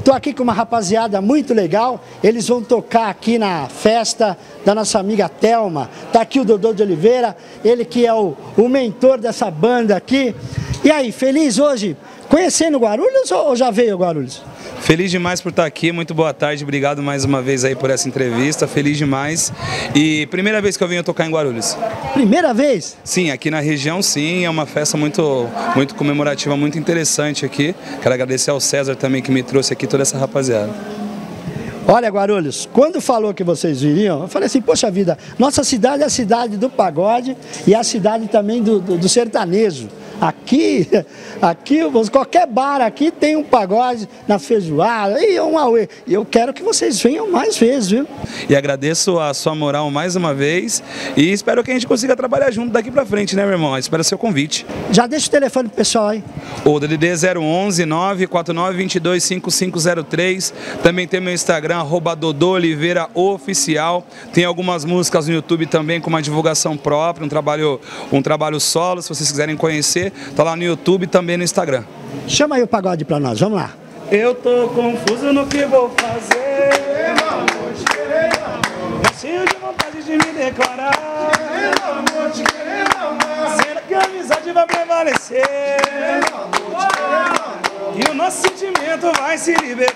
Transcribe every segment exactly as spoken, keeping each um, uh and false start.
Estou aqui com uma rapaziada muito legal. Eles vão tocar aqui na festa da nossa amiga Thelma. Está aqui o Dodô de Oliveira, ele que é o, o mentor dessa banda aqui. E aí, feliz hoje conhecendo Guarulhos ou já veio Guarulhos? Feliz demais por estar aqui, muito boa tarde, obrigado mais uma vez aí por essa entrevista, feliz demais. E primeira vez que eu venho tocar em Guarulhos. Primeira vez? Sim, aqui na região sim, é uma festa muito, muito comemorativa, muito interessante aqui. Quero agradecer ao César também que me trouxe aqui toda essa rapaziada. Olha, Guarulhos, quando falou que vocês viriam, eu falei assim, poxa vida, nossa cidade é a cidade do pagode e a cidade também do, do, do sertanejo. Aqui, aqui, qualquer bar aqui tem um pagode na feijoada e um auê. E eu quero que vocês venham mais vezes, viu? E agradeço a sua moral mais uma vez e espero que a gente consiga trabalhar junto daqui pra frente, né, meu irmão? Espero seu convite. Já deixa o telefone pro pessoal aí. O D D D zero onze, nove quatro nove, dois dois cinco cinco zero três. Também tem meu Instagram, arroba Dodô Oliveira Oficial. Tem algumas músicas no YouTube também com uma divulgação própria, um trabalho, um trabalho solo, se vocês quiserem conhecer. Tá lá no YouTube e também no Instagram. Chama aí o pagode pra nós, vamos lá. Eu tô confuso no que vou fazer, amor, te querer, amor. Cheio de vontade de me declarar, amor, te querer, amor. Será que a amizade vai prevalecer, amor, te querer, amor. E o nosso sentimento vai se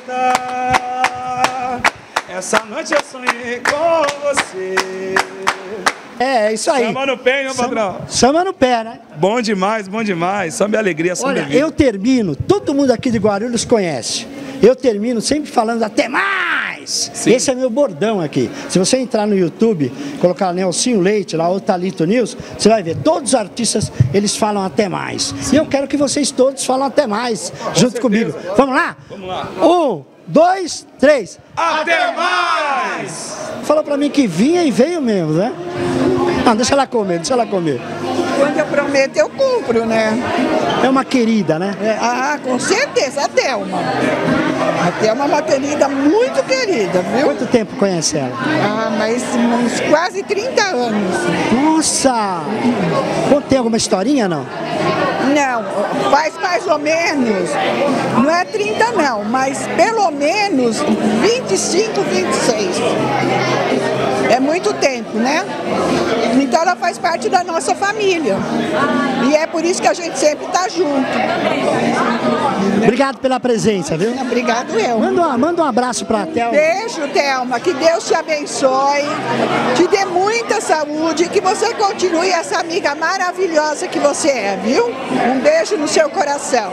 libertar. Essa noite eu sonhei com você. É, é isso aí. Samba no pé, meu patrão. Samba no pé, né? Bom demais, bom demais. Samba é alegria, samba Olha, é vida. eu termino, todo mundo aqui de Guarulhos conhece. Eu termino sempre falando até mais. Sim. Esse é meu bordão aqui. Se você entrar no YouTube, colocar Nelsinho Leite lá ou Thalito News, você vai ver, todos os artistas, eles falam até mais. Sim. E eu quero que vocês todos falem até mais, com junto certeza. Comigo. Vamos lá? Vamos lá. Um, dois, três. Até mais! Falou pra mim que vinha e veio mesmo, né? Não, deixa ela comer, deixa ela comer. Quando eu prometo, eu cumpro, né? É uma querida, né? É, ah, com certeza, a Thelma. A Thelma é uma querida muito querida, viu? Quanto tempo conhece ela? Ah, mas uns quase trinta anos. Nossa! Tem alguma historinha, não? Não, faz mais ou menos, não é trinta não, mas pelo menos vinte e cinco, vinte e seis. É muito tempo, né? Então ela faz parte da nossa família. E é por isso que a gente sempre está junto. Obrigado pela presença, viu? Obrigado eu. Manda um, manda um abraço para a Thelma. Beijo, Thelma. Que Deus te abençoe, te dê muita saúde e que você continue essa amiga maravilhosa que você é, viu? Um beijo no seu coração.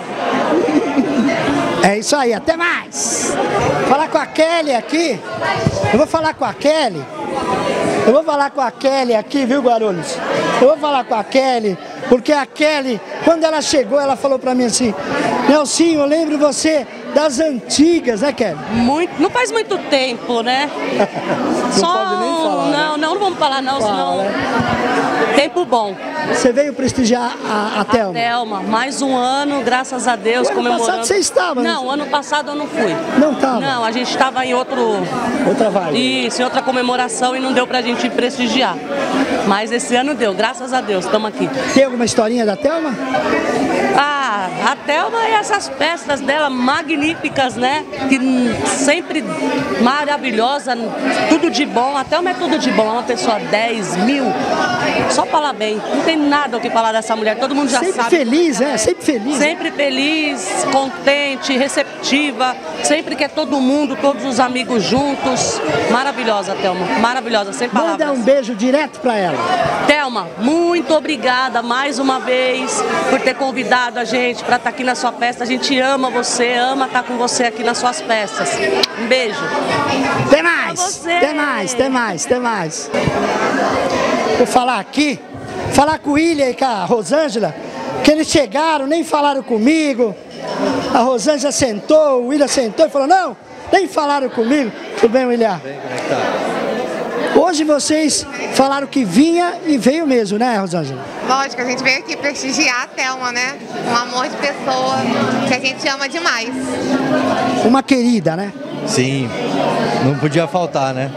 É isso aí, até mais. Falar com a Kelly aqui. Eu vou falar com a Kelly. Eu vou falar com a Kelly aqui, viu, Guarulhos? Eu vou falar com a Kelly, porque a Kelly, quando ela chegou, ela falou pra mim assim, Nelsinho, eu lembro você das antigas, né, Kelly? Muito, não faz muito tempo, né? Não Só, pode nem falar, não, né? não, não vamos falar não, Fala, senão... né? Tempo bom. Você veio prestigiar a, a Thelma? Thelma, mais um ano, graças a Deus, O ano comemorando. passado você estava, né? Não, ano passado eu não fui. Não estava? Não, a gente estava em outro... Outra vibe. Isso, em outra comemoração e não deu pra gente prestigiar. Mas esse ano deu, graças a Deus, estamos aqui. Tem alguma historinha da Thelma? Ah, a Thelma e essas festas dela magníficas, né? Que sempre maravilhosa, tudo de bom. A Thelma é tudo de bom, é uma pessoa dez mil. Só falar bem, não tem nada o que falar dessa mulher, todo mundo já sempre sabe. Sempre feliz, é? Sempre feliz. Sempre feliz, contente, receptiva, sempre quer todo mundo, todos os amigos juntos. Maravilhosa, Thelma, maravilhosa, sem palavras. Manda um beijo direto pra ela. Thelma, muito obrigada mais uma vez por ter convidado a gente para estar aqui na sua festa. A gente ama você, ama estar com você aqui nas suas festas. Um beijo. Tem mais, tem mais, tem mais, tem mais. Vou falar aqui, falar com o William e com a Rosângela, que eles chegaram, nem falaram comigo. A Rosângela sentou, o William sentou e falou, não, nem falaram comigo. Tudo bem, William? Bem, como é que tá? Hoje vocês falaram que vinha e veio mesmo, né, Rosângela? Lógico, a gente veio aqui prestigiar a Thelma, né? Um amor de pessoa que a gente ama demais. Uma querida, né? Sim, não podia faltar, né?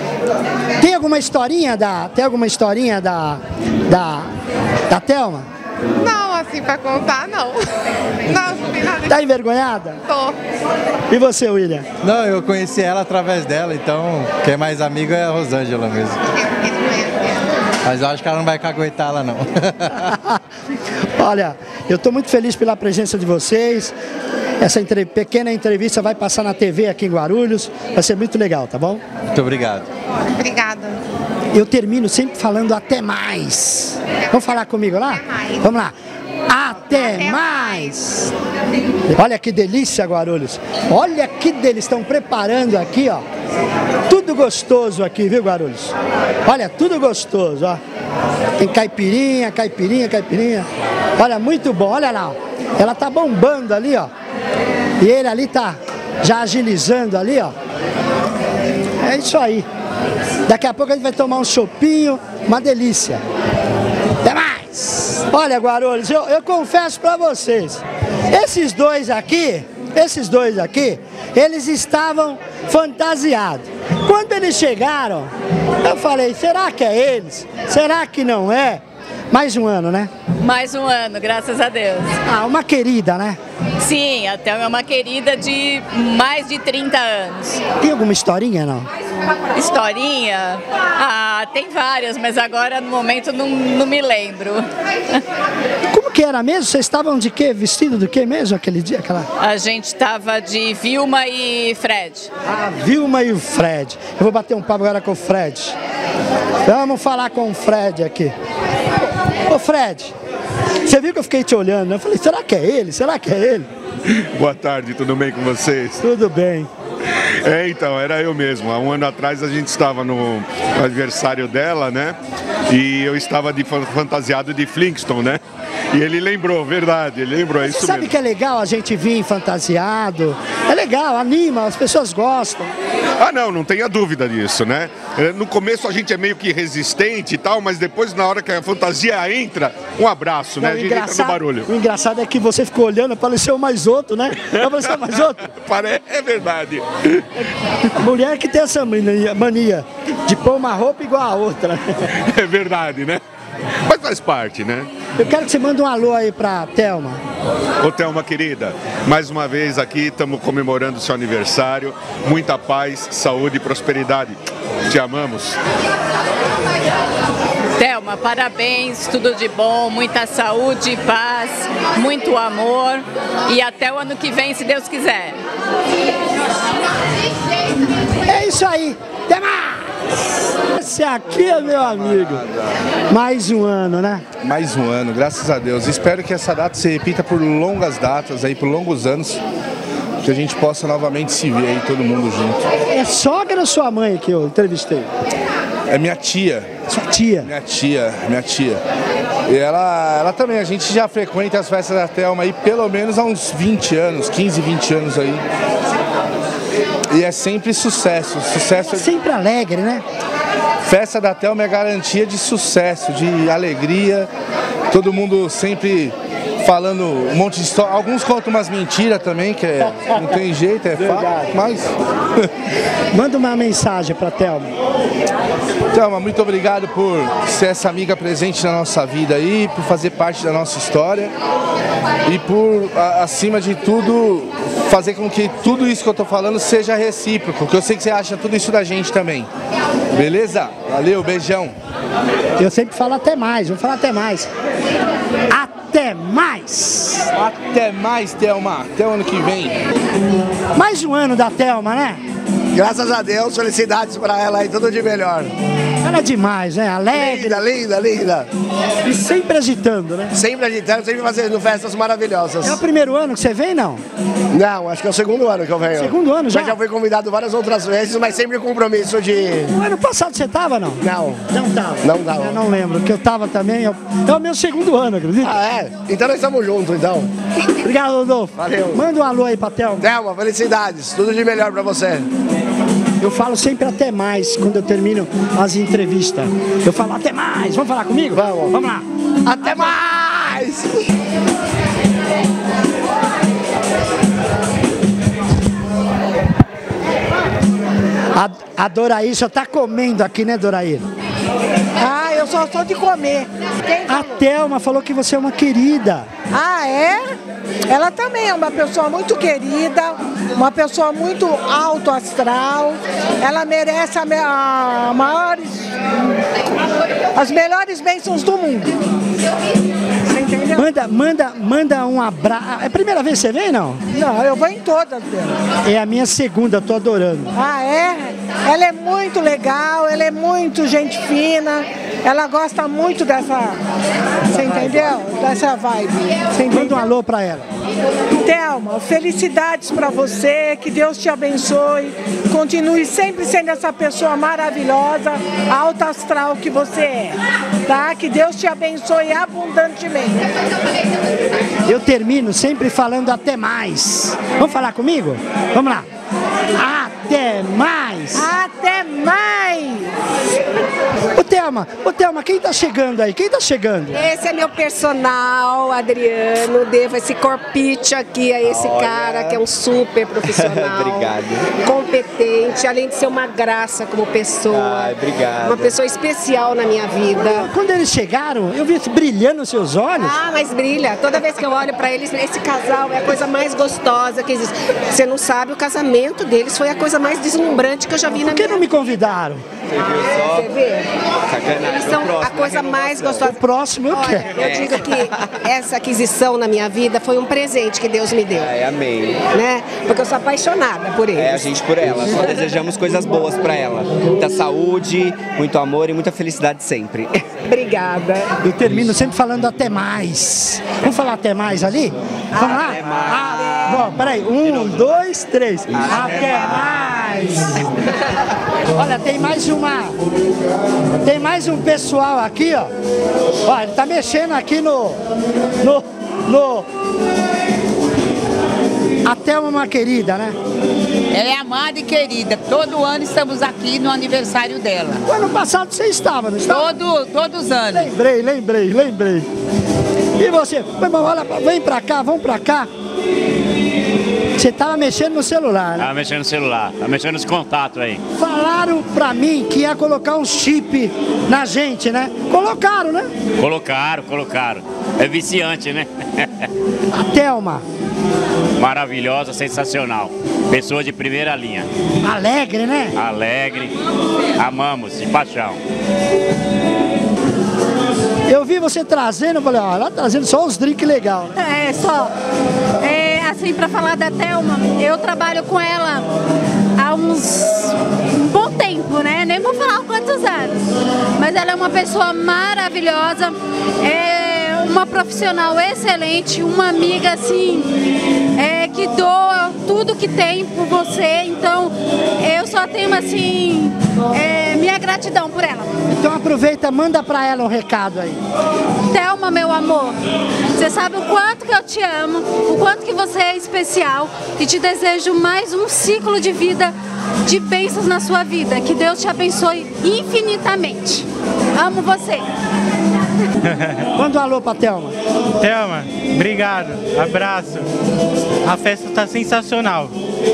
Tem alguma historinha da, tem alguma historinha da, da, da Thelma? Não, assim, pra contar, não. Não, não tem nada. Tá envergonhada? Tô. E você, William? Não, eu conheci ela através dela, então quem é mais amigo é a Rosângela mesmo. Mas eu acho que ela não vai caguetar ela, não. Olha, eu estou muito feliz pela presença de vocês. Essa entre... pequena entrevista vai passar na T V aqui em Guarulhos. Vai ser muito legal, tá bom? Muito obrigado. Obrigada. Eu termino sempre falando até mais. Vamos falar comigo lá? Até mais. Vamos lá. Até, Até mais. Olha que delícia, Guarulhos. Olha que delícia. Estão preparando aqui, ó. Tudo gostoso aqui, viu, Guarulhos? Olha, tudo gostoso, ó. Tem caipirinha, caipirinha, caipirinha. Olha, muito bom. Olha lá, ó. Ela tá bombando ali, ó. E ele ali tá já agilizando ali, ó. É isso aí. Daqui a pouco a gente vai tomar um chopinho, uma delícia. Até mais! Olha, Guarulhos, eu, eu confesso pra vocês, esses dois aqui, esses dois aqui, eles estavam fantasiados. Quando eles chegaram, eu falei, será que é eles? Será que não é? Mais um ano, né? Mais um ano, graças a Deus. Ah, uma querida, né? Sim, a Thelma é uma querida de mais de trinta anos. Tem alguma historinha, não? Historinha? Ah, tem várias, mas agora no momento não, não me lembro. Como que era mesmo? Vocês estavam de quê? Vestido do quê mesmo aquele dia? Aquela... A gente estava de Vilma e Fred. A Vilma e o Fred. Eu vou bater um papo agora com o Fred. Vamos falar com o Fred aqui. Ô Fred, você viu que eu fiquei te olhando, né? Eu falei, será que é ele? Será que é ele? Boa tarde, tudo bem com vocês? Tudo bem. É, então, era eu mesmo. Há um ano atrás a gente estava no aniversário dela, né? E eu estava de fantasiado de Flintstone, né? E ele lembrou, verdade, ele lembrou, é isso Você sabe mesmo. que é legal a gente vir fantasiado? É legal, anima, as pessoas gostam. Ah, não, não tenha dúvida disso, né? No começo a gente é meio que resistente e tal, mas depois na hora que a fantasia entra, um abraço, né? Não, A gente entra no barulho. O engraçado é que você ficou olhando, apareceu mais outro, né? Apareceu mais outro. É verdade. Mulher que tem essa mania, mania de pôr uma roupa igual a outra. É verdade, né? Mas faz parte, né? Eu quero que você mande um alô aí pra Thelma. Ô Thelma querida, mais uma vez aqui estamos comemorando o seu aniversário. Muita paz, saúde e prosperidade. Te amamos. Thelma, parabéns, tudo de bom, muita saúde, paz, muito amor e até o ano que vem, se Deus quiser. É isso aí. Até mais! Esse aqui é meu amigo. Mais um ano, né? Mais um ano, graças a Deus. Espero que essa data se repita por longas datas, aí, por longos anos, que a gente possa novamente se ver aí, todo mundo junto. É sogra ou sua mãe que eu entrevistei? É minha tia. Sua tia? Minha tia, minha tia. E ela, ela também, a gente já frequenta as festas da Thelma aí pelo menos há uns vinte anos, quinze, vinte anos aí. E é sempre sucesso, sucesso... É sempre alegre, né? Festa da Thelma é garantia de sucesso, de alegria, todo mundo sempre falando um monte de história, alguns contam umas mentiras também, que é, não tem jeito, é fato, mas... Manda uma mensagem pra Thelma. Thelma, muito obrigado por ser essa amiga presente na nossa vida aí, por fazer parte da nossa história e por, a, acima de tudo, fazer com que tudo isso que eu tô falando seja recíproco, que eu sei que você acha tudo isso da gente também. Beleza? Valeu, beijão. Eu sempre falo até mais, vou falar até mais. Até mais! Até mais, Thelma. Até o ano que vem. Mais um ano da Thelma, né? Graças a Deus, felicidades pra ela aí, tudo de melhor. Ela é demais, né? Alegre. Linda, linda, linda. E sempre agitando, né? Sempre agitando, sempre fazendo festas maravilhosas. É o primeiro ano que você vem, não? Não, acho que é o segundo ano que eu venho. Segundo ano já? Eu já fui convidado várias outras vezes, mas sempre compromisso de... No ano passado você tava, não? Não. Não tava? Não tava. Eu não lembro, que eu tava também. Eu... É o meu segundo ano, acredita? Ah, é? Então nós estamos juntos, então. Obrigado, Rodolfo. Valeu. Manda um alô aí pra Thelma. Thelma, felicidades. Tudo de melhor pra você. Eu falo sempre até mais quando eu termino as entrevistas. Eu falo até mais. Vamos falar comigo? Vamos. Vamos lá. Até mais! A, a Doraí só tá comendo aqui, né, Doraí? Ah, eu eu só sou de comer. A Thelma falou que você é uma querida. Ah, é? Ela também é uma pessoa muito querida, uma pessoa muito alto astral. Ela merece a, me a maiores, as melhores bênçãos do mundo. Você entendeu? Manda, manda, manda um abraço. É a primeira vez que você vem, não? Não, eu vou em todas delas. É a minha segunda, tô adorando. Ah, é? Ela é muito legal, ela é muito gente fina, ela gosta muito dessa, você entendeu? Dessa vibe. Você entendeu? Manda um alô pra ela. Thelma, felicidades pra você, que Deus te abençoe, continue sempre sendo essa pessoa maravilhosa, alta astral que você é, tá? Que Deus te abençoe abundantemente. Eu termino sempre falando até mais. Vamos falar comigo? Vamos lá. Até mais! Até mais! Ô Thelma, ô Thelma, quem tá chegando aí? Quem tá chegando? Esse é meu personal, Adriano. Devo esse corpite aqui a esse Olha. cara que é um super profissional. Obrigado. Competente, além de ser uma graça como pessoa. Ah, obrigado. Uma pessoa especial na minha vida. Quando eles chegaram, eu vi brilhando nos seus olhos. Ah, mas brilha. Toda vez que eu olho pra eles, esse casal é a coisa mais gostosa que existe. Você não sabe, o casamento deles foi a coisa mais deslumbrante que eu já vi na minha vida. Por que não me convidaram? Você viu só? Você vê? Sacanagem. Eles são próximo, a coisa mais gostosa. O próximo eu Olha, quero. eu digo que essa aquisição na minha vida foi um presente que Deus me deu. É, amém. Né? Porque eu sou apaixonada por eles. É, a gente por ela. Só desejamos coisas boas pra ela. Muita saúde, muito amor e muita felicidade sempre. Obrigada. Eu termino sempre falando até mais. Vamos falar até mais ali? Vamos lá? Até mais. Ah, bom, peraí. Um, dois, três. Até, até mais. Olha, tem mais uma. Tem mais um pessoal aqui, ó. Olha, ele tá mexendo aqui no. No. No. A Thelma é uma querida, né? Ela é amada e querida. Todo ano estamos aqui no aniversário dela. O ano passado você estava, não estava? Todo, todos os anos. Lembrei, lembrei, lembrei. E você? Olha, vem pra cá, vamos pra cá. Você tava mexendo no celular, né? Tava mexendo no celular, tava mexendo nos contatos aí. Falaram pra mim que ia colocar um chip na gente, né? Colocaram, né? Colocaram, colocaram. É viciante, né? A Thelma. Maravilhosa, sensacional. Pessoa de primeira linha. Alegre, né? Alegre. Amamos, de paixão. Eu vi você trazendo, falei, ó, ela trazendo só os drinks legais. Né? É, só. É, assim, pra falar da Thelma, eu trabalho com ela há uns um bom tempo, né? Nem vou falar quantos anos. Mas ela é uma pessoa maravilhosa, é uma profissional excelente, uma amiga, assim, é, que doa tudo que tem por você. Então, eu só tenho, assim, é, minha gratidão por ela. Então aproveita, manda pra ela um recado aí. Thelma, meu amor, você sabe o quanto que eu te amo, o quanto que você é especial e te desejo mais um ciclo de vida, de bênçãos na sua vida. Que Deus te abençoe infinitamente. Amo você. Manda um alô pra Thelma. Thelma, obrigado, abraço. A festa tá sensacional.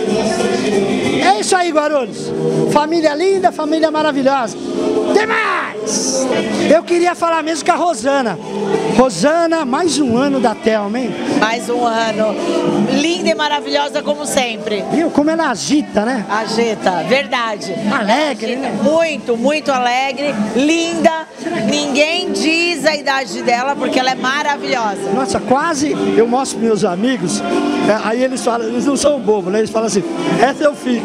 É isso aí, Guarulhos. Família linda, família maravilhosa. Tem mais! Eu queria falar mesmo com a Rosana. Rosana, mais um ano da Thelma, hein? Mais um ano. Linda e maravilhosa como sempre. Viu como ela agita, né? Agita, verdade. Alegre, agita, né? Muito, muito alegre. Linda. Ninguém diz a idade dela porque ela é maravilhosa. Nossa, quase eu mostro para meus amigos, aí eles falam, eles não são bobos, né? Eles falam assim, essa eu fico.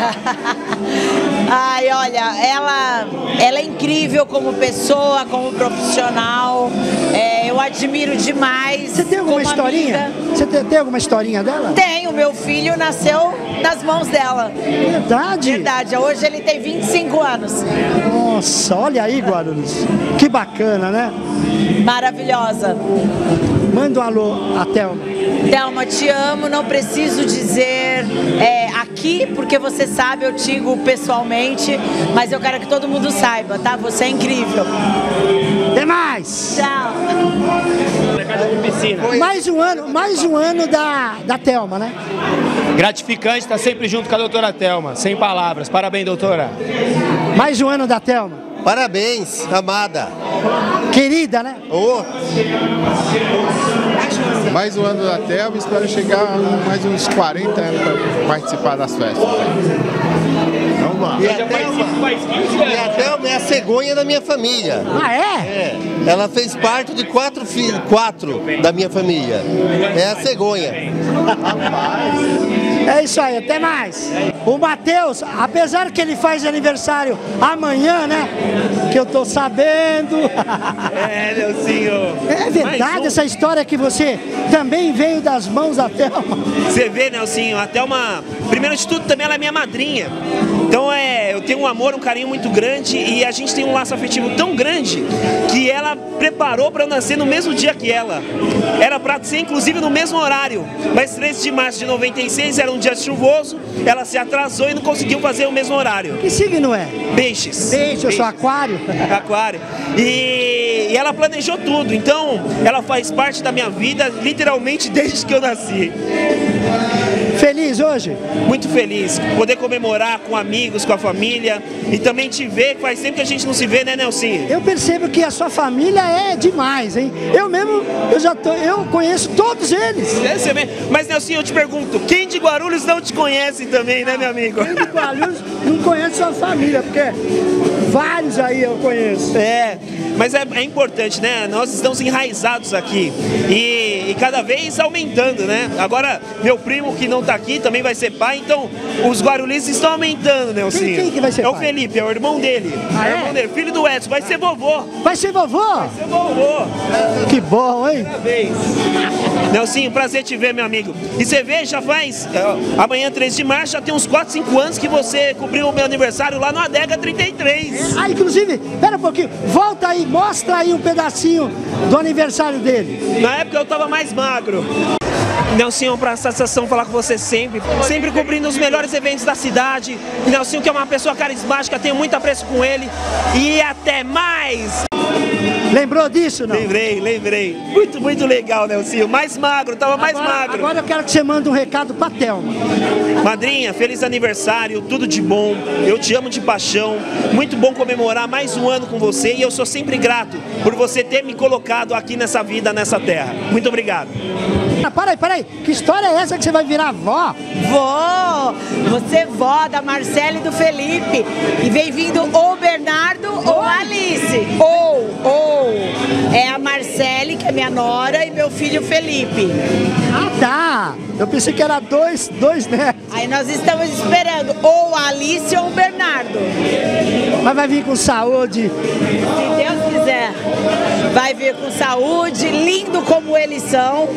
Ai, olha, ela, ela é incrível como pessoa, como profissional. É, eu admiro demais. Você tem alguma historinha? Amiga. Você tem, tem alguma historinha dela? Tenho, meu filho nasceu nas mãos dela. Verdade? Verdade, hoje ele tem vinte e cinco anos. Nossa, olha aí, Guarulhos. Que bacana, né? Maravilhosa. Manda um alô a Thelma. Thelma, te amo, não preciso dizer é, aqui, porque você sabe, eu te digo pessoalmente, mas eu quero que todo mundo saiba, tá? Você é incrível. Até mais! Tchau! Mais um ano, mais um ano da, da Thelma, né? Gratificante estar sempre junto com a doutora Thelma, sem palavras. Parabéns, doutora. Mais um ano da Thelma. Parabéns, amada. Querida, né? Oh. Mais um ano da Thelma, espero chegar a mais uns quarenta anos para participar das festas. Vamos lá. E a Thelma, e a Thelma é a cegonha da minha família. Ah, é? É. Ela fez parte de quatro filhos, quatro da minha família. É a cegonha. É isso aí, até mais. O Matheus, apesar que ele faz aniversário amanhã, né? Que eu tô sabendo. É, Nelsinho. É verdade um. essa história que você também veio das mãos da Thelma? Você vê, Nelsinho, a Thelma, primeiro de tudo, também ela é minha madrinha. Então é, eu tenho um amor, um carinho muito grande e a gente tem um laço afetivo tão grande que ela preparou para eu nascer no mesmo dia que ela. Era para ser inclusive no mesmo horário, mas treze de março de noventa e seis era um dia chuvoso, ela se atrasou e não conseguiu fazer o mesmo horário. Que signo é? Peixes. Peixe, eu sou aquário. Aquário. E, e ela planejou tudo, então ela faz parte da minha vida literalmente desde que eu nasci. Feliz hoje? Muito feliz. Poder comemorar com amigos, com a família e também te ver, que faz tempo que a gente não se vê, né, Nelsinho? Eu percebo que a sua família é demais, hein? Eu mesmo, eu já tô, eu conheço todos eles. É, você vê. Mas, Nelsinho, eu te pergunto, quem de Guarulhos não te conhece também, né, meu amigo? Quem de Guarulhos não conhece sua família, porque vários aí eu conheço. É, mas é, é importante, né? Nós estamos enraizados aqui e, e cada vez aumentando, né? Agora, meu primo que não tá aqui também vai ser pai, então os guarulhenses estão aumentando, Nelsinho. Quem, quem que vai ser é pai? É o Felipe, é o irmão dele. Ah, é? é? o irmão dele, filho do Edson, vai ser vovô. Vai ser vovô? Vai ser vovô. Que bom, hein? Parabéns. Nelsinho, prazer te ver, meu amigo. E você vê, já faz, uh, amanhã, treze de março, já tem uns quatro, cinco anos que você cobriu o meu aniversário lá no Adega trinta e três. Ah, inclusive, pera um pouquinho, volta aí, mostra aí um pedacinho do aniversário dele. Na época eu tava mais magro. Nelsinho, para satisfação falar com você sempre, sempre cobrindo os melhores eventos da cidade. Nelsinho, que é uma pessoa carismática, tenho muito apreço com ele. E até mais! Lembrou disso, não? Lembrei, lembrei. Muito, muito legal, Nelsinho. Mais magro, tava mais agora, magro. Agora eu quero que você mande um recado pra Thelma. Madrinha, feliz aniversário, tudo de bom. Eu te amo de paixão. Muito bom comemorar mais um ano com você e eu sou sempre grato por você ter me colocado aqui nessa vida, nessa terra. Muito obrigado. Ah, para aí, para aí. Que história é essa que você vai virar vó? Vó! Você é vó da Marcela e do Felipe. E vem vindo ou Bernardo ou Alice. Ou, ou. É a Marcele, que é minha nora, e meu filho Felipe. Ah, tá. Eu pensei que era dois, dois netos. Aí nós estamos esperando ou a Alice ou o Bernardo. Mas vai vir com saúde. Se Deus quiser. Vai vir com saúde, lindo como eles são.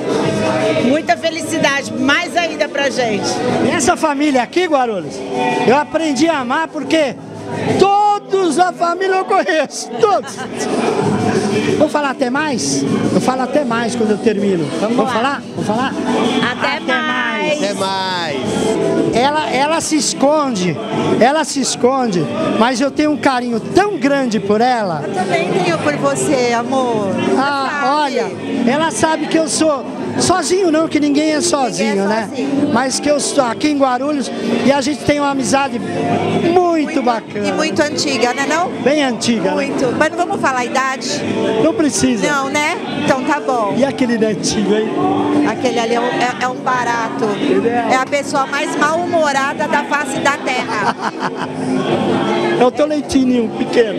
Muita felicidade, mais ainda pra gente. E essa família aqui, Guarulhos, eu aprendi a amar porque todos a família eu conheço, todos. Vou falar até mais? Eu falo até mais quando eu termino. Vamos, Vamos falar? Vamos falar? Até, até mais. Até mais. Ela, ela se esconde, ela se esconde, mas eu tenho um carinho tão grande por ela. Eu também tenho por você, amor. Ah, olha, ela sabe que eu sou sozinho não, que ninguém é sozinho, ninguém é né? sozinho. Mas que eu estou aqui em Guarulhos e a gente tem uma amizade muito, muito bacana. E muito antiga, né não? Bem antiga. Muito. Né? Mas não vamos falar a idade? Não precisa. Não, né? Então tá bom. E aquele netinho, hein? Aquele ali é um, é, é um barato. É a pessoa mais mal-humorada da face da terra. É o teu leitinho pequeno.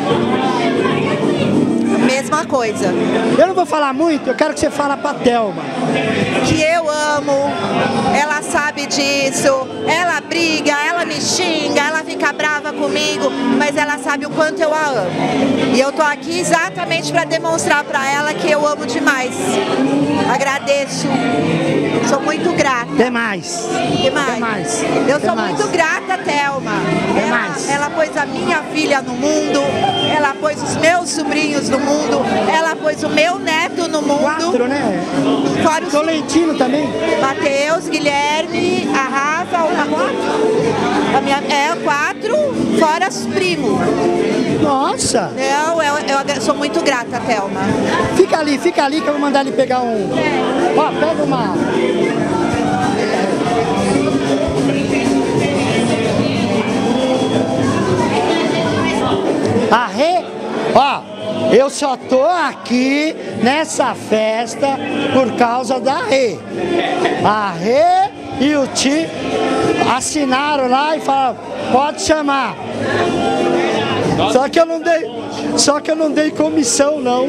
Mesma coisa. Eu não vou falar muito, eu quero que você fale pra Thelma. Que eu amo, ela sabe disso, ela briga, ela me xinga, ela fica brava comigo, mas ela sabe o quanto eu a amo. E eu tô aqui exatamente para demonstrar para ela que eu amo demais. Agradeço, sou muito grata. Demais. Demais. Demais. Eu sou Demais. muito grata, Thelma. Demais. Ela, ela pôs a minha filha no mundo, ela pôs os meus sobrinhos no mundo, ela pôs o meu neto no mundo. Quatro, né? Fora os Tolentino também. Mateus, Guilherme, a Rafa, uma quatro? A minha, é, quatro, fora os primos. Nossa! Eu, eu, eu sou muito grata, Thelma. Fica ali, fica ali que eu vou mandar ele pegar um... Ó, pega uma... A Ó, eu só tô aqui nessa festa por causa da Rê. A Rê e o Ti assinaram lá e falaram, pode chamar. Só que eu não dei, só que eu não dei comissão, não.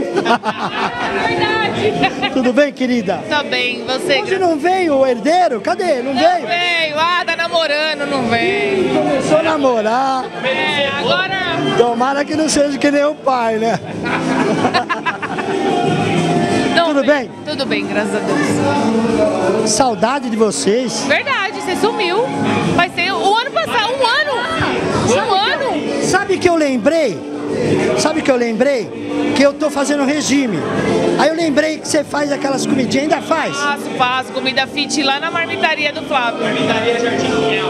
Tudo bem, querida? Tô bem, você? Hoje não veio o herdeiro? Cadê? Não, não veio? Não veio, ah, tá namorando, não veio. Começou a namorar. É, agora... Tomara que não seja que nem o pai, né? Não, tudo bem? Tudo bem, graças a Deus. Saudade de vocês. Verdade, você sumiu. Vai ser o ano passado, um ano. Um ano. Sabe que eu lembrei? Sabe que eu lembrei? Que eu tô fazendo regime. Aí eu lembrei que você faz aquelas comidinhas, ainda faz? Faço, faço. Comida fit lá na marmitaria do Flávio. Marmitaria Jardim Pinhal.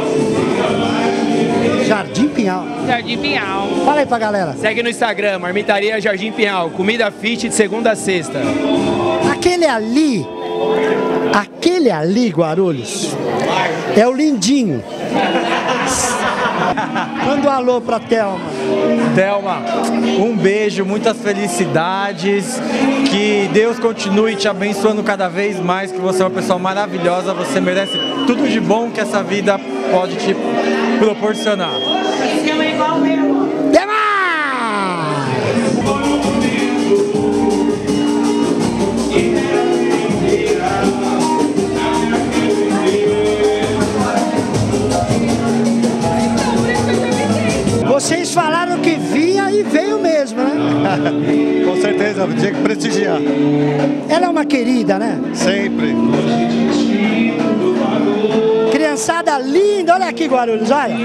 Jardim Pinhal. Jardim Pinhal. Fala aí pra galera. Segue no Instagram, Marmitaria Jardim Pinhal. Comida fit de segunda a sexta. Aquele ali, aquele ali, Guarulhos, é o lindinho. Manda um alô pra Thelma. Thelma, um beijo, muitas felicidades, que Deus continue te abençoando cada vez mais, que você é uma pessoa maravilhosa, você merece tudo de bom que essa vida pode te proporcionar. Até mais! Vocês falaram que vinha e veio mesmo, né? Com certeza, tinha que prestigiar. Ela é uma querida, né? Sempre. Criançada linda, olha aqui, Guarulhos, olha.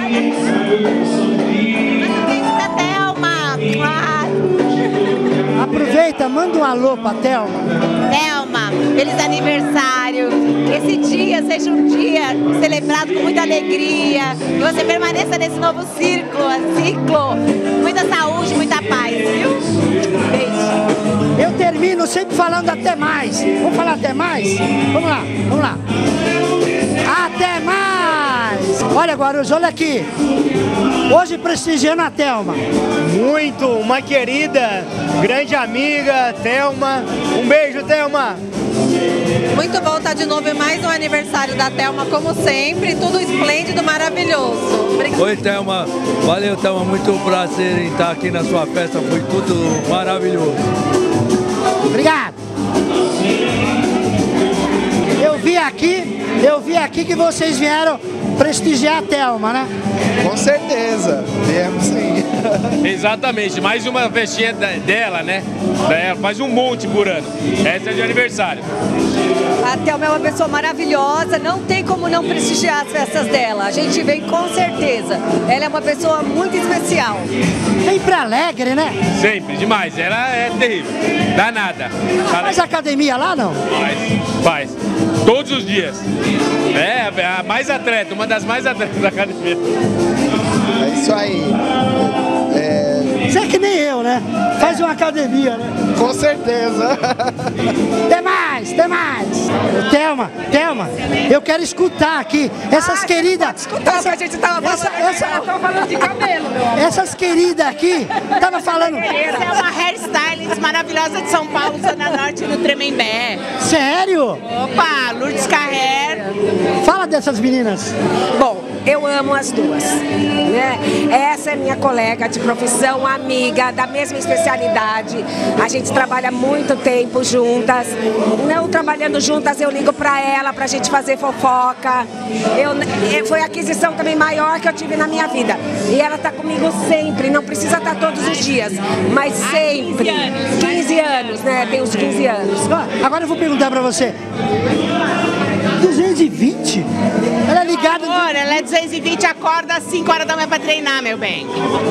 Aproveita, manda um alô pra Thelma. Thelma, feliz aniversário. Esse dia seja um dia celebrado com muita alegria. Que você permaneça nesse novo círculo, ciclo. Muita saúde, muita paz, viu? Beijo. Eu termino sempre falando até mais. Vamos falar até mais? Vamos lá, vamos lá. Até mais! Olha, Guarulhos, olha aqui. Hoje prestigiando a Thelma. Muito, uma querida, grande amiga, Thelma. Um beijo, Thelma. Muito bom estar de novo em mais um aniversário da Thelma, como sempre. Tudo esplêndido, maravilhoso. Obrigada. Oi, Thelma. Valeu, Thelma. Muito prazer em estar aqui na sua festa. Foi tudo maravilhoso. Obrigado. Eu vi aqui, eu vi aqui que vocês vieram prestigiar a Thelma, né? Com certeza, viemos sim. Exatamente, mais uma festinha dela, né? Ela faz um monte por ano. Essa é de aniversário. A Thelma é uma pessoa maravilhosa, não tem como não prestigiar as festas dela. A gente vem com certeza. Ela é uma pessoa muito especial. Sempre alegre, né? Sempre, demais. Ela é terrível. Danada. Faz academia lá, não? Faz, faz. Todos os dias. É, a mais atleta, uma das mais atletas da academia. É isso aí. É... Você é que nem eu, né? Faz uma academia, né? Com certeza. Tem mais, tem mais. Thelma, Thelma, eu quero escutar aqui essas ah, queridas. Escutar, essa, a gente tava falando, essa, essa, tava falando de cabelo, meu amor. Essas queridas aqui, tava falando. Essa é uma hairstylist maravilhosa de São Paulo, Zona Norte, no Tremembé. Sério? Opa, Lourdes Carrer. Fala dessas meninas. Bom, eu amo as duas, né? Essa é minha colega de profissão, amiga, da mesma especialidade. A gente trabalha muito tempo juntas. Não trabalhando juntas, eu ligo pra ela pra gente fazer fofoca. Eu, foi a aquisição também maior que eu tive na minha vida. E ela tá comigo sempre, não precisa estar todos os dias, mas sempre. quinze anos, né? Tem uns quinze anos. Agora eu vou perguntar pra você. duzentos e vinte? Ela é ligada... Amor, ela é duzentos e vinte, acorda às cinco horas da manhã pra treinar, meu bem.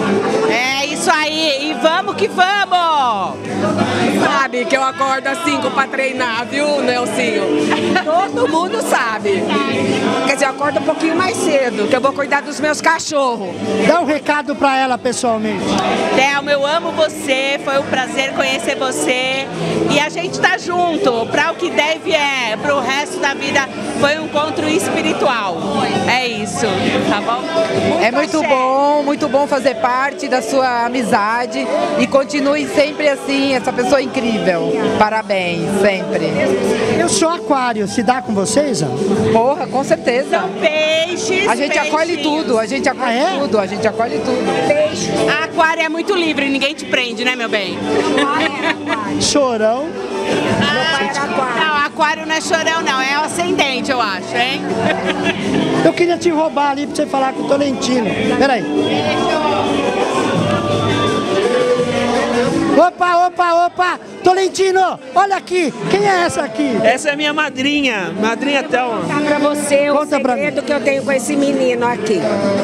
É isso aí, e vamos que vamos! Sabe que eu acordo às cinco pra treinar, viu, Nelsinho? Todo mundo sabe. Quer dizer, eu acordo um pouquinho mais cedo, que eu vou cuidar dos meus cachorros. Dá um recado pra ela pessoalmente. Thelma, eu amo você, foi um prazer conhecer você. E a gente tá junto, pra o que deve é, pro resto da vida, foi um encontro espiritual. É isso. isso, tá bom? Muito É muito axé. bom, muito bom fazer parte da sua amizade e continue sempre assim, essa pessoa incrível. Parabéns, sempre. Eu sou aquário, se dá com vocês, ó? Porra, com certeza. São peixes, A gente acolhe peixinhos. tudo, a gente acolhe Ah, é? tudo, a gente acolhe tudo. Peixe. A aquário é muito livre, ninguém te prende, né, meu bem? Chorão. Não, aquário não é chorão, não, é o ascendente, eu acho, hein? Eu queria te roubar ali pra você falar com o Tolentino. Peraí. Opa, opa, opa! Tolentino, olha aqui! Quem é essa aqui? Essa é minha madrinha, madrinha Thelma. Vou contar pra você o Conta pra segredo que eu tenho com esse menino aqui.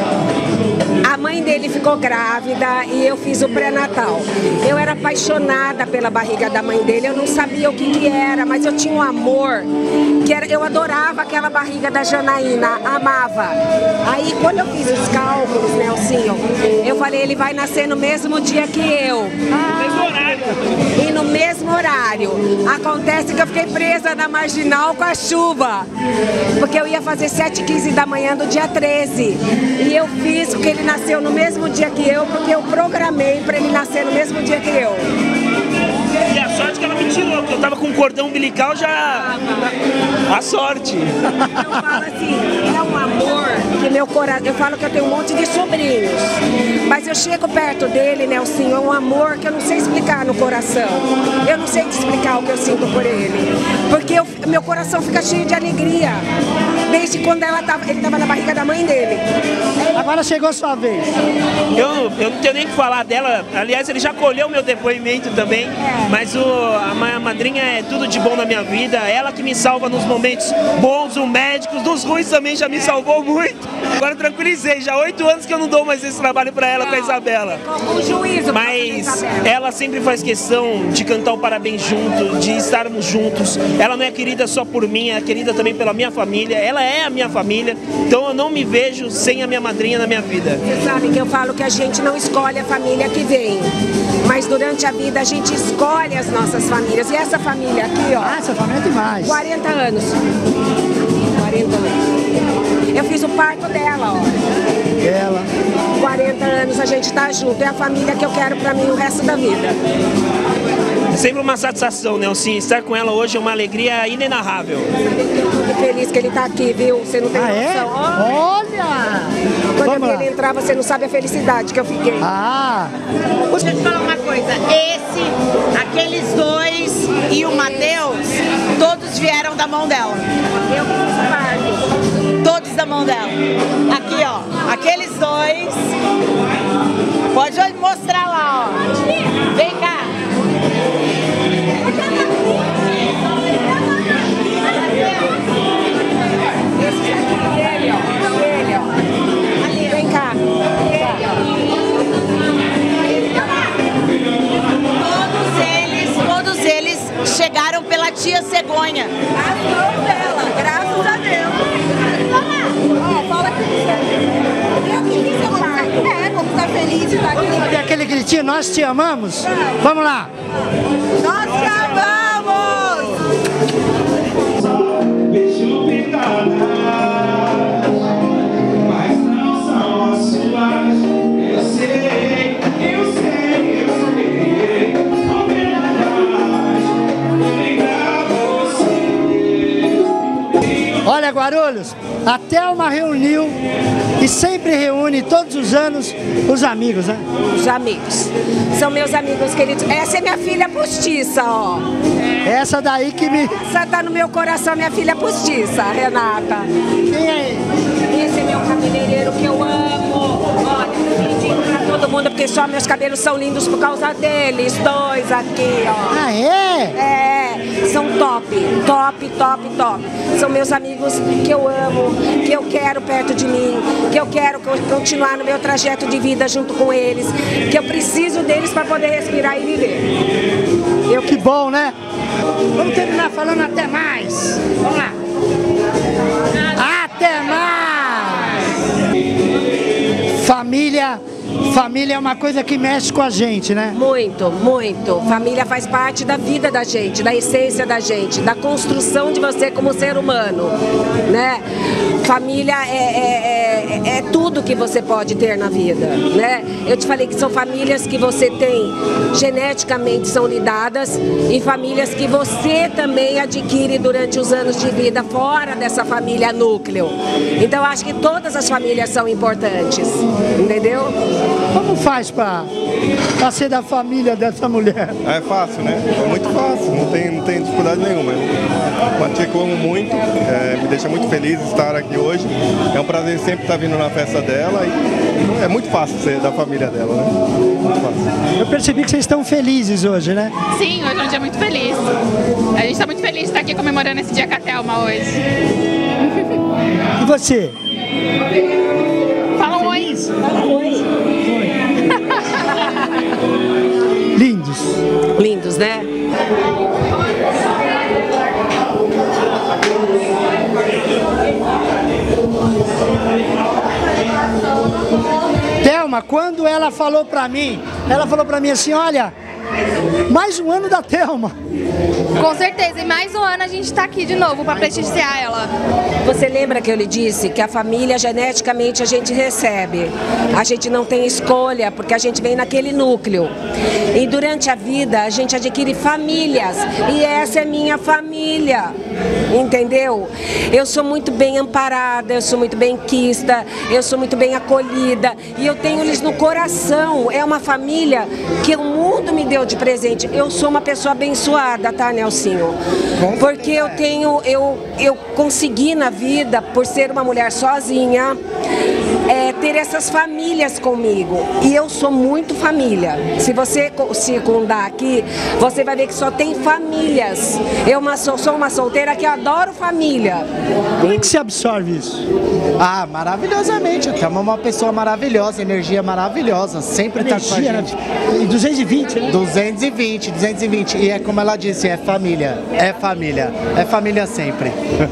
A mãe dele ficou grávida e eu fiz o pré-natal. Eu era apaixonada pela barriga da mãe dele, eu não sabia o que que era, mas eu tinha um amor, que era, eu adorava aquela barriga da Janaína, amava. Aí quando eu fiz os cálculos, Nelsinho, eu falei, ele vai nascer no mesmo dia que eu. Mesmo horário. E no mesmo horário. Acontece que eu fiquei presa na Marginal com a chuva. Porque eu ia fazer sete e quinze da manhã do dia treze. E eu fiz porque ele nasceu no mesmo dia que eu, porque eu programei para ele nascer no mesmo dia que eu. E a sorte que ela me tirou, porque eu tava com um cordão umbilical já... A sorte. Eu falo assim, é um amor que meu coração... Eu falo que eu tenho um monte de sobrinhos. Mas eu chego perto dele, Nelsinho, é um amor que eu não sei explicar no coração. Eu não sei te explicar o que eu sinto por ele. Porque eu, meu coração fica cheio de alegria. Desde quando ela tava, ele estava na barriga da mãe dele. Agora chegou a sua vez. Eu, eu não tenho nem o que falar dela. Aliás, ele já colheu meu depoimento também. Mas o, a minha madrinha é tudo de bom na minha vida. Ela que me salva nos momentos bons, os médicos, dos ruins também já me salvou muito. Agora eu tranquilizei, já há oito anos que eu não dou mais esse trabalho pra ela, com a Isabela. Com juízo. Mas ela sempre faz questão de cantar o parabéns junto, de estarmos juntos. Ela não é querida só por mim, é querida também pela minha família. Ela é a minha família, então eu não me vejo sem a minha madrinha na minha vida. Você sabe que eu falo que a gente não escolhe a família que vem, mas durante a vida a gente escolhe as nossas famílias. E essa família aqui, ó. Ah, essa família é demais. quarenta anos. quarenta anos. Eu fiz o parto dela, ó. Ela. quarenta anos a gente tá junto. É a família que eu quero pra mim o resto da vida. É sempre uma satisfação, né? Assim, estar com ela hoje é uma alegria inenarrável. Eu tô feliz que ele tá aqui, viu? Você não tem Ah, é? noção. Olha! Quando Vamos ele lá. entrar, você não sabe a felicidade que eu fiquei. Ah! Deixa eu te falar uma coisa, esse, aqueles dois e o Matheus, todos vieram da mão dela. Eu fiz o parto. Todos da mão dela. Aqui, ó, aqueles dois. Pode mostrar lá, ó. Vem cá. Ele, ó. Ele, ó. Ali, vem cá. Ele, Todos eles, todos eles chegaram pela tia Cegonha. As mãos dela, graças a Deus. Ó, fala que eu que fiz o parto. É, como tá feliz de estar aqui. Vamos fazer aquele gritinho, nós te amamos? Vamos lá! Nós te amamos! Mas não são as suas. Eu sei, eu sei, eu sei. Não tem mais. Lembrar você. Olha, Guarulhos, a Thelma reuniu e sempre reúne todos os anos os amigos, né? Os amigos. São meus amigos queridos. Essa é minha filha postiça, ó. Essa daí que me... Essa tá no meu coração, minha filha postiça, Renata. Quem é ele? Esse é meu cabeleireiro que eu amo. Olha, eu digo pra todo mundo porque só meus cabelos são lindos por causa deles. Dois aqui, ó. Ah, é? É, são top, top, top, top. São meus amigos que eu amo, que eu quero perto de mim, que eu quero continuar no meu trajeto de vida junto com eles, que eu preciso deles para poder respirar e viver. Eu, que bom, né? Vamos terminar falando até mais. Vamos lá. Até mais! Família, família é uma coisa que mexe com a gente, né? Muito, muito. Família faz parte da vida da gente, da essência da gente, da construção de você como ser humano, né? família é, é, é, é tudo que você pode ter na vida, né? Eu te falei que são famílias que você tem geneticamente são lidadas e famílias que você também adquire durante os anos de vida fora dessa família núcleo. Então eu acho que todas as famílias são importantes, entendeu? Como faz para ser da família dessa mulher? É fácil, né? É muito fácil, não tem, não tem dificuldade nenhuma. Uma tia que eu amo muito, é, me deixa muito feliz estar aqui hoje. É um prazer sempre estar vindo na festa dela e é muito fácil ser da família dela, né? Muito fácil. Eu percebi que vocês estão felizes hoje, né? Sim, hoje é um dia muito feliz. A gente está muito feliz de estar aqui comemorando esse dia com a Thelma hoje. E você? Fala um oi. Fala um oi. Lindos. Lindos, né? Thelma, quando ela falou pra mim, ela falou pra mim assim, olha, mais um ano da Thelma. Com certeza, e mais um ano a gente tá aqui de novo para prestigiar ela. Você lembra que eu lhe disse que a família geneticamente a gente recebe, a gente não tem escolha porque a gente vem naquele núcleo e durante a vida a gente adquire famílias e essa é minha família, entendeu? Eu sou muito bem amparada, eu sou muito bem quista, eu sou muito bem acolhida e eu tenho eles no coração, é uma família que o mundo me deu de presente, eu sou uma pessoa abençoada, tá, Nelsinho? Porque eu tenho, eu, eu consegui na vida, por ser uma mulher sozinha, é, ter essas famílias comigo. E eu sou muito família. Se você circundar aqui, você vai ver que só tem famílias. Eu uma, sou uma solteira que adoro família. Como é que você absorve isso? Ah, maravilhosamente. Até uma pessoa maravilhosa, energia maravilhosa. Sempre está com a gente. E duzentos e vinte, né? duzentos e vinte, duzentos e vinte. E é como ela disse, é família. É família. É família sempre.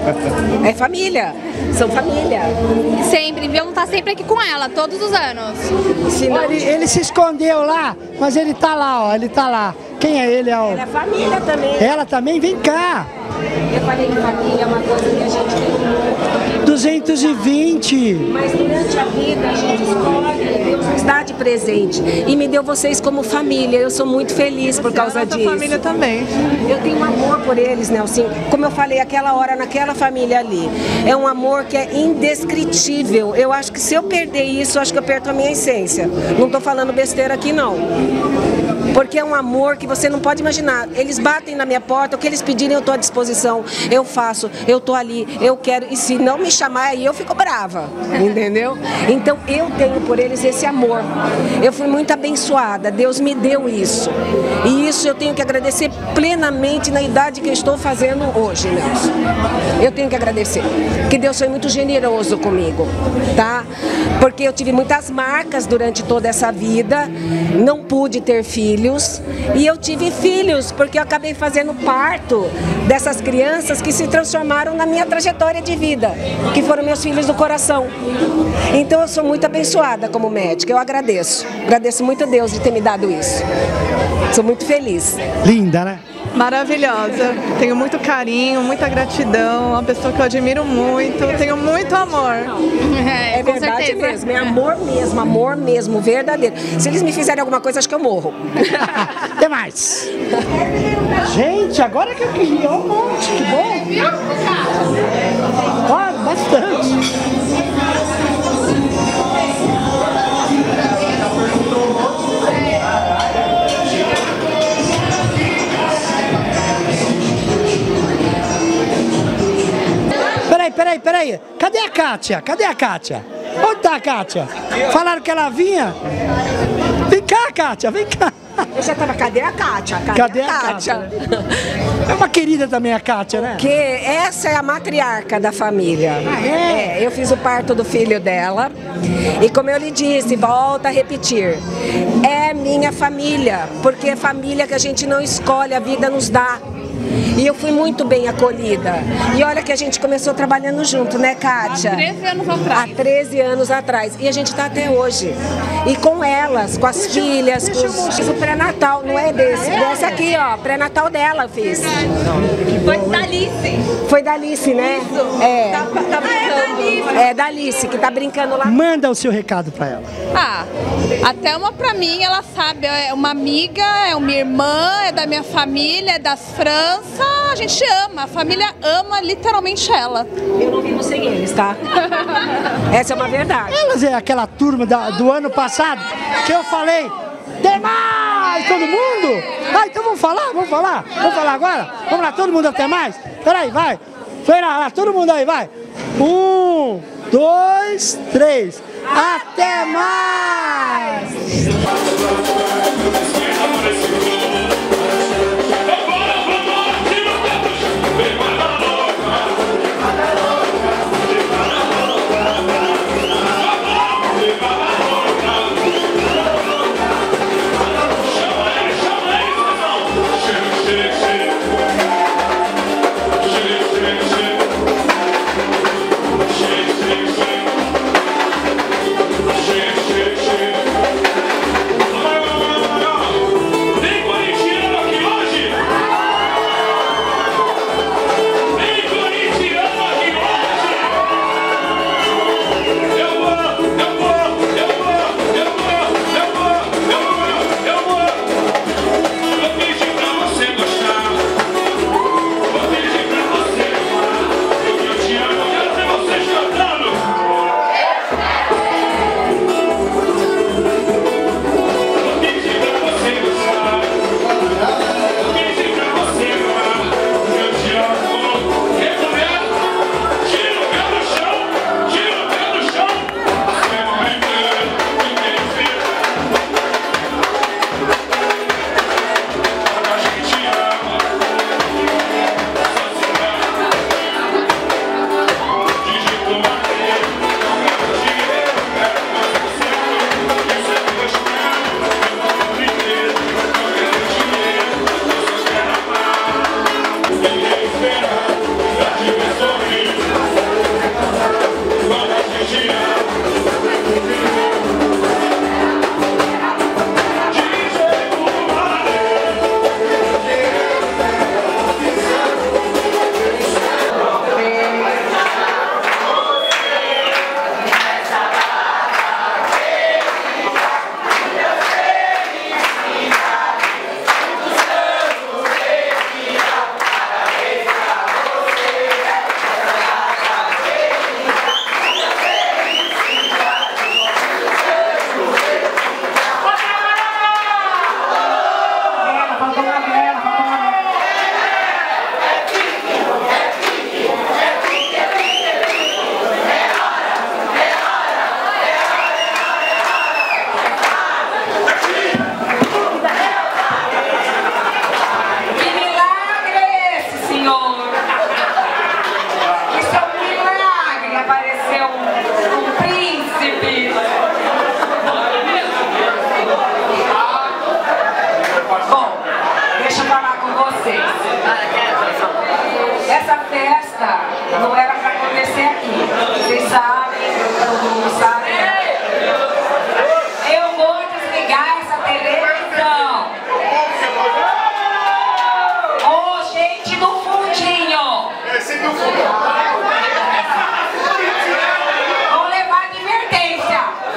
É família. São família. Sempre, viu? Tá sempre aqui com ela, todos os anos. Olha, ele, ele se escondeu lá, mas ele tá lá, ó, ele tá lá. Quem é ele? É o... Ela é família também. Ela também? Vem cá. Eu falei que família é uma coisa que a gente tem. duzentos e vinte. Mas durante a vida a gente escolhe, Deus nos dá de presente. E me deu vocês como família. Eu sou muito feliz por causa disso. Família também. Eu tenho um amor por eles, Nelson. Como eu falei aquela hora naquela família ali. É um amor que é indescritível. Eu acho que se eu perder isso, eu acho que eu perco a minha essência. Não estou falando besteira aqui, não. Porque é um amor que você não pode imaginar. Eles batem na minha porta, o que eles pedirem eu estou à disposição. Eu faço, eu estou ali, eu quero. E se não me chamar, aí eu fico brava, entendeu? Então eu tenho por eles esse amor. Eu fui muito abençoada, Deus me deu isso. E isso eu tenho que agradecer plenamente na idade que eu estou fazendo hoje, Nelson. Eu tenho que agradecer. Que Deus foi muito generoso comigo, tá? Porque eu tive muitas marcas durante toda essa vida, não pude ter filhos. E eu tive filhos, porque eu acabei fazendo parto dessas crianças que se transformaram na minha trajetória de vida, que foram meus filhos do coração. Então eu sou muito abençoada como médica, eu agradeço. Agradeço muito a Deus de ter me dado isso. Sou muito feliz. Linda, né? Maravilhosa, tenho muito carinho, muita gratidão, uma pessoa que eu admiro muito, tenho muito amor. É, é verdade certeza. mesmo, é amor mesmo, amor mesmo, verdadeiro. Se eles me fizerem alguma coisa, acho que eu morro. Até mais. Gente, agora que eu queria um monte, que bom. Ó, bastante. Peraí, peraí, peraí. Cadê a Kátia? Cadê a Kátia? Onde tá a Kátia? Falaram que ela vinha? Vem cá, Kátia, vem cá. Eu já tava, cadê a Kátia? Cadê, cadê a Kátia? A Kátia? É uma querida também a Kátia, né? Que essa é a matriarca da família. Ah, é? É, eu fiz o parto do filho dela. E como eu lhe disse, volto a repetir, é minha família, porque é família que a gente não escolhe, a vida nos dá. E eu fui muito bem acolhida. E olha que a gente começou trabalhando junto, né, Kátia? Há treze anos atrás. Há treze anos atrás. E a gente está até hoje. E com elas, com as filhas, com os... Fiz o pré-natal, não é desse. Desse aqui, ó, pré-natal dela eu fiz. Foi da Alice. Foi da Alice, né? Isso. É. Tá, tá brincando. brincando. É da Alice, que tá brincando lá. Manda o seu recado pra ela. Ah, a Thelma pra mim, ela sabe, é uma amiga, é uma irmã, é da minha família, é das França, a gente ama, a família ama literalmente ela. Eu não vivo sem eles, tá? Essa é uma verdade. Elas é aquela turma da, do ano passado que eu falei, demais, todo mundo? Ah, então vamos falar, vamos falar, vamos falar agora? Vamos lá, todo mundo até mais? Peraí, vai, vai lá, lá, todo mundo aí, vai. Um, dois, três, até mais! Essa festa não era para acontecer aqui. Vocês sabem, todo mundo sabe. Eu vou desligar essa televisão. Ô, oh, gente do fundinho. Vou levar advertência.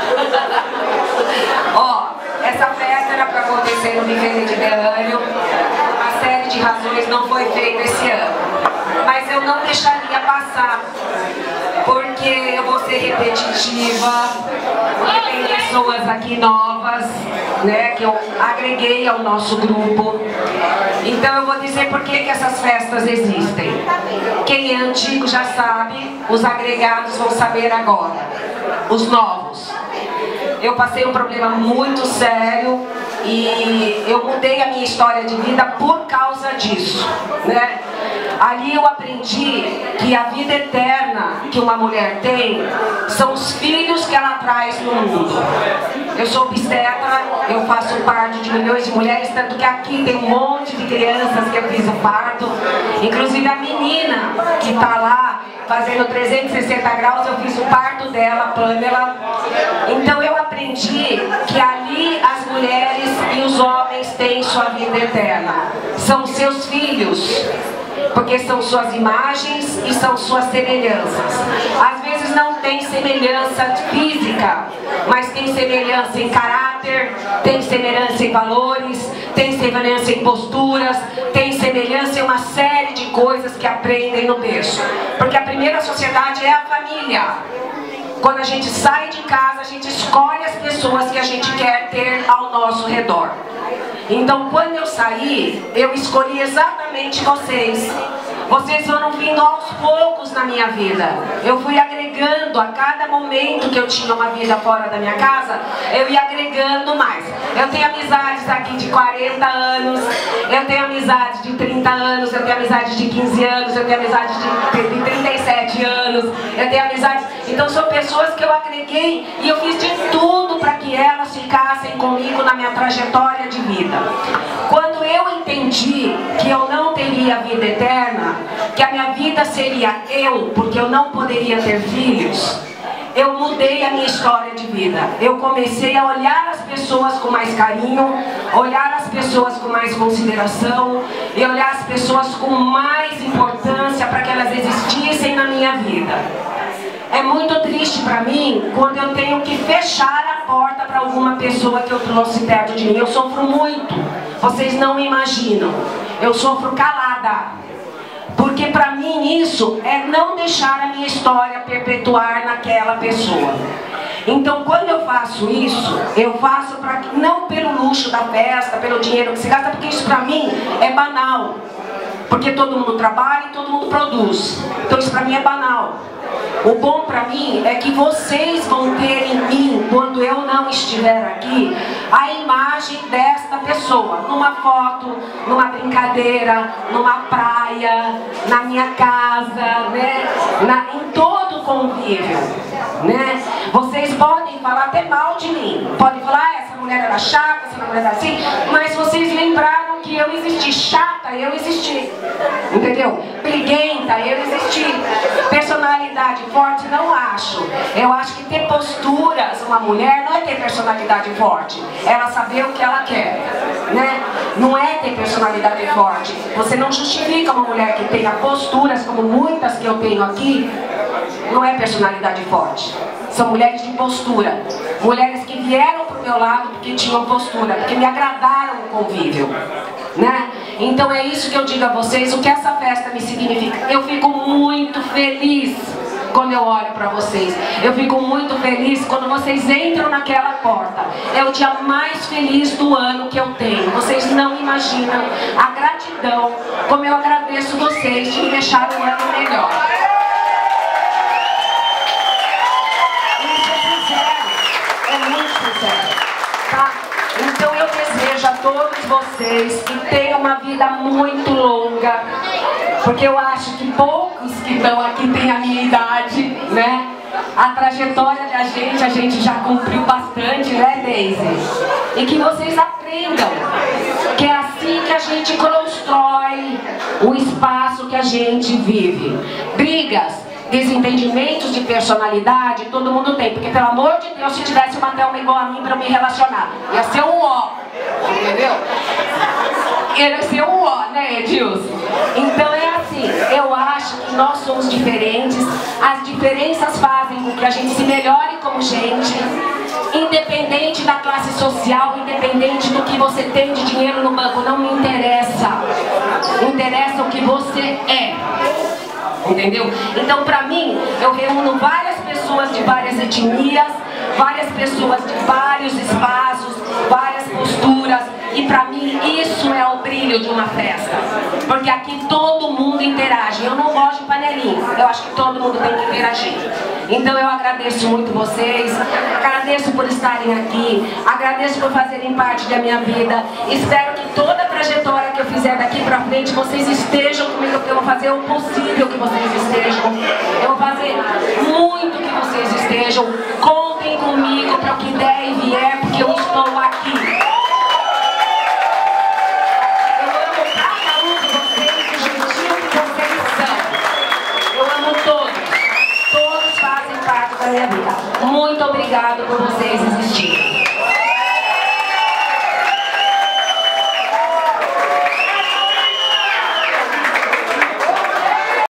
Ó, oh, essa festa era para acontecer no Mediterrâneo. Uma série de razões não foi feita esse ano. Mas eu não deixaria passar, porque eu vou ser repetitiva, porque tem pessoas aqui novas, né, que eu agreguei ao nosso grupo. Então eu vou dizer por que que essas festas existem. Quem é antigo já sabe, os agregados vão saber agora, os novos. Eu passei um problema muito sério e eu mudei a minha história de vida por causa disso, né? Ali eu aprendi que a vida eterna que uma mulher tem são os filhos que ela traz no mundo. Eu sou obstetra, eu faço parte de milhões de mulheres, tanto que aqui tem um monte de crianças que eu fiz o parto. Inclusive a menina que está lá fazendo trezentos e sessenta graus, eu fiz o parto dela, Pamela. Então eu aprendi que ali as mulheres e os homens têm sua vida eterna. São seus filhos. porque são suas imagens e são suas semelhanças. Às vezes não tem semelhança física, mas tem semelhança em caráter, tem semelhança em valores, tem semelhança em posturas, tem semelhança em uma série de coisas que aprendem no berço. Porque a primeira sociedade é a família. Quando a gente sai de casa, a gente escolhe as pessoas que a gente quer ter ao nosso redor. Então, quando eu saí, eu escolhi exatamente vocês. Vocês foram vindo aos poucos na minha vida. Eu fui agregando a cada momento que eu tinha uma vida fora da minha casa, eu ia agregando mais. Eu tenho amizades aqui de quarenta anos, eu tenho amizades de trinta anos, eu tenho amizades de quinze anos, eu tenho amizades de, de trinta e sete anos, eu tenho amizades... Então são pessoas que eu agreguei e eu fiz de tudo para que elas ficassem comigo na minha trajetória de vida. Quando eu entendi que eu não teria vida eterna, que a minha vida seria eu, porque eu não poderia ter filhos, eu mudei a minha história de vida. Eu comecei a olhar as pessoas com mais carinho, olhar as pessoas com mais consideração e olhar as pessoas com mais importância para que elas existissem na minha vida. É muito triste para mim quando eu tenho que fechar a porta para alguma pessoa que eu trouxe perto de mim. Eu sofro muito, vocês não imaginam. Eu sofro calada. Porque para mim isso é não deixar a minha história perpetuar naquela pessoa. Então quando eu faço isso, eu faço pra, não pelo luxo da festa, pelo dinheiro que se gasta, porque isso para mim é banal. Porque todo mundo trabalha e todo mundo produz. Então isso para mim é banal. O bom para mim é que vocês vão ter em mim, quando eu não estiver aqui, a imagem desta pessoa. Numa foto, numa brincadeira, numa praia, na minha casa, né? Na, em todo o convívio, né? Vocês podem falar até mal de mim. Podem falar, ah, essa mulher era chata, essa mulher era assim. Mas vocês lembraram que eu existi. Chata, eu existi. Entendeu? Briguenta, eu existi. Personalidade forte, não acho. Eu acho que ter posturas, uma mulher, não é ter personalidade forte. Ela saber o que ela quer, né? Não é ter personalidade forte. Você não justifica uma mulher que tenha posturas, como muitas que eu tenho aqui, não é personalidade forte. São mulheres de postura. Mulheres que vieram pro meu lado porque tinham postura, porque me agradaram o convívio, né? Então é isso que eu digo a vocês, o que essa festa me significa. Eu fico muito feliz quando eu olho para vocês. Eu fico muito feliz quando vocês entram naquela porta. É o dia mais feliz do ano que eu tenho. Vocês não imaginam a gratidão, como eu agradeço vocês de me deixar um ano melhor. Isso é sincero, é muito sincero, tá? Então eu desejo a todos vocês que tenham uma vida muito longa, porque eu acho que poucos que estão aqui têm a minha idade, né? A trajetória da gente, a gente já cumpriu bastante, né, Daisy? E que vocês aprendam que é assim que a gente constrói o espaço que a gente vive. Brigas, desentendimentos de personalidade, todo mundo tem. Porque, pelo amor de Deus, se tivesse uma Thelma igual a mim pra eu me relacionar, ia ser um ó, entendeu? Ia ser um ó, né, Edilson? Então é assim, eu acho que nós somos diferentes, as diferenças fazem com que a gente se melhore como gente, independente da classe social, independente do que você tem de dinheiro no banco, não me interessa. Interessa o que você é. Entendeu? Então, pra mim, eu reúno várias pessoas de várias etnias, várias pessoas de vários espaços, várias posturas, e pra mim isso é o brilho de uma festa. Porque aqui todo mundo interage. Eu não gosto de panelinha, eu acho que todo mundo tem que interagir. Então eu agradeço muito vocês, agradeço por estarem aqui, agradeço por fazerem parte da minha vida. Espero que toda a trajetória que eu fizer daqui pra frente, vocês estejam comigo, porque eu vou fazer o possível que vocês estejam. Eu vou fazer muito que vocês estejam. Contem comigo para o que der e vier, porque eu estou aqui. Eu amo cada um de vocês do jeitinho que vocês são. Eu amo todos. Todos fazem parte da minha vida. Muito obrigado por vocês existirem.